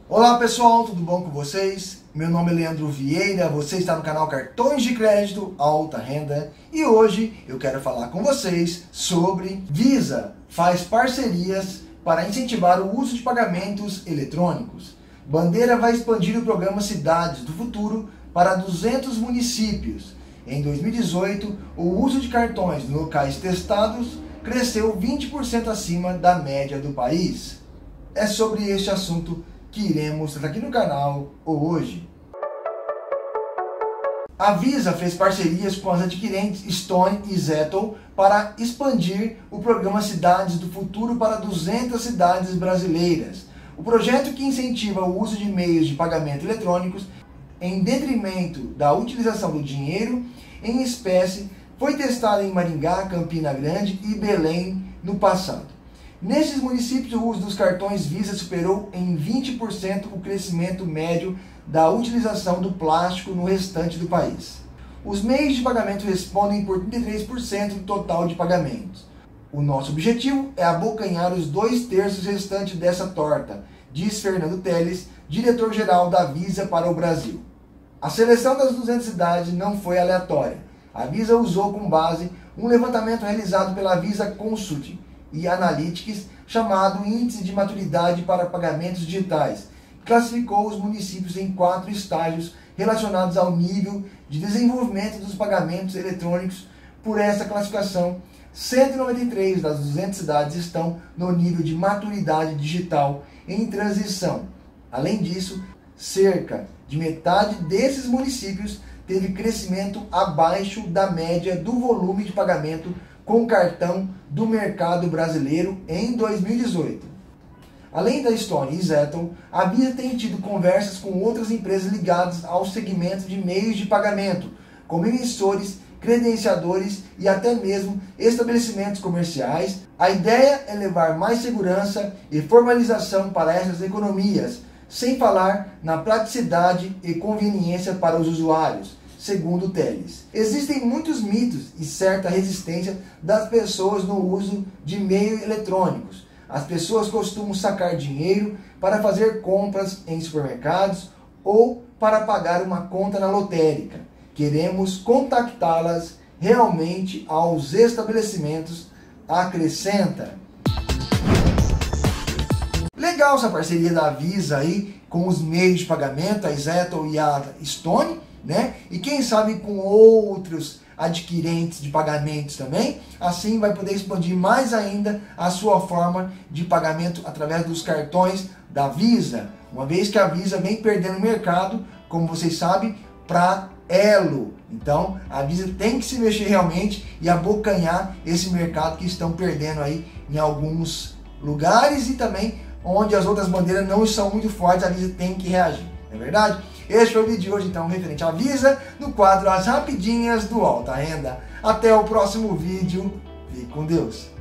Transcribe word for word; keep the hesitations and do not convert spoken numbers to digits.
Olá pessoal, tudo bom com vocês? Meu nome é Leandro Vieira, você está no canal Cartões de Crédito Alta Renda e hoje eu quero falar com vocês sobre Visa faz parcerias para incentivar o uso de pagamentos eletrônicos. Bandeira vai expandir o programa Cidades do Futuro para duzentos municípios. Em dois mil e dezoito, o uso de cartões em locais testados cresceu vinte por cento acima da média do país. É sobre este assunto que iremos tratar aqui no canal hoje. A Visa fez parcerias com as adquirentes Stone e Zettle para expandir o programa Cidades do Futuro para duzentas cidades brasileiras. O projeto, que incentiva o uso de meios de pagamento eletrônicos em detrimento da utilização do dinheiro em espécie, foi testado em Maringá, Campina Grande e Belém no passado. Nesses municípios, o uso dos cartões Visa superou em vinte por cento o crescimento médio da utilização do plástico no restante do país. Os meios de pagamento respondem por trinta e três por cento do total de pagamentos. O nosso objetivo é abocanhar os dois terços restantes dessa torta, diz Fernando Teles, diretor-geral da Visa para o Brasil. A seleção das duzentas cidades não foi aleatória. A Visa usou como base um levantamento realizado pela Visa Consulting e Analytics, chamado Índice de Maturidade para Pagamentos Digitais, que classificou os municípios em quatro estágios relacionados ao nível de desenvolvimento dos pagamentos eletrônicos. Por essa classificação, cento e noventa e três das duzentas cidades estão no nível de maturidade digital em transição. Além disso, cerca de metade desses municípios teve crescimento abaixo da média do volume de pagamento com cartão do mercado brasileiro em dois mil e dezoito. Além da Stone e Zettle, a Visa tem tido conversas com outras empresas ligadas ao segmento de meios de pagamento, como emissores, credenciadores e até mesmo estabelecimentos comerciais. A ideia é levar mais segurança e formalização para essas economias, sem falar na praticidade e conveniência para os usuários, segundo Teles. Existem muitos mitos e certa resistência das pessoas no uso de meios eletrônicos. As pessoas costumam sacar dinheiro para fazer compras em supermercados ou para pagar uma conta na lotérica. Queremos contactá-las realmente aos estabelecimentos, acrescenta. Legal essa parceria da Visa aí com os meios de pagamento, a Zettle e a Stone, né? E quem sabe com outros adquirentes de pagamentos também. Assim vai poder expandir mais ainda a sua forma de pagamento através dos cartões da Visa, uma vez que a Visa vem perdendo mercado, como vocês sabem, para Elo. Então a Visa tem que se mexer realmente e abocanhar esse mercado que estão perdendo aí em alguns lugares, e também onde as outras bandeiras não são muito fortes, a Visa tem que reagir, não é verdade? Este foi o vídeo de hoje, então, referente à Visa, no quadro As Rapidinhas do Alta Renda. Até o próximo vídeo. Fique com Deus.